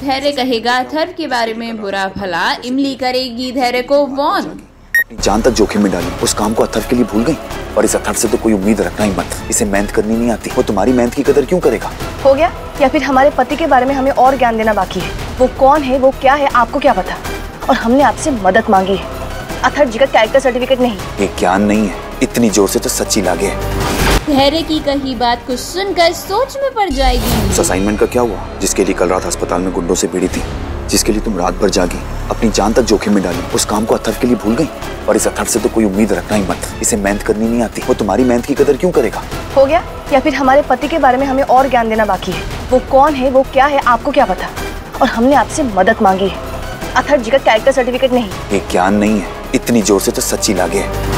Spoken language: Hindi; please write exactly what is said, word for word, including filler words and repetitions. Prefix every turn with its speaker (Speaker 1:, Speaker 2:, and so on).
Speaker 1: धैर्य कहेगा अथर्व के बारे में बुरा भला, इमली करेगी धैर्य को वॉर्न।
Speaker 2: अपनी जान तक जोखिम में डाली, उस काम को अथर्व के लिए भूल गई। और इस अथर्व से तो कोई उम्मीद रखना ही मत, इसे मेहनत करनी नहीं आती। वो तुम्हारी मेहनत की कदर क्यों करेगा?
Speaker 3: हो गया? या फिर हमारे पति के बारे में हमें और ज्ञान देना बाकी है? वो कौन है, वो क्या है, आपको क्या पता? और हमने आपसे मदद मांगी है, अथर्व जी का कैरेक्टर सर्टिफिकेट नहीं।
Speaker 2: ये ज्ञान नहीं है, इतनी जोर से तो सच्ची लागे है।
Speaker 1: धैर्य की कही बात को सुनकर सोच में पड़ जाएगी।
Speaker 2: उस असाइनमेंट का क्या हुआ जिसके लिए कल रात अस्पताल में गुंडों से पीड़ी थी, जिसके लिए तुम रात भर जागी, अपनी जान तक जोखिम में डाली, उस काम को अथर्व के लिए भूल गई। और इस अथर्व से तो कोई उम्मीद रखना ही मत, इसे मेहनत करनी नहीं आती। वो तुम्हारी मेहनत की कदर क्यों करेगा?
Speaker 3: हो गया? या फिर हमारे पति के बारे में हमें और ज्ञान देना बाकी है? वो कौन है, वो क्या है, आपको क्या पता? और हमने आपसे मदद मांगी है, अथर्व जी का कैरेक्टर सर्टिफिकेट नहीं।
Speaker 2: ये ज्ञान नहीं है, इतनी जोर से तो सच्ची लागे है।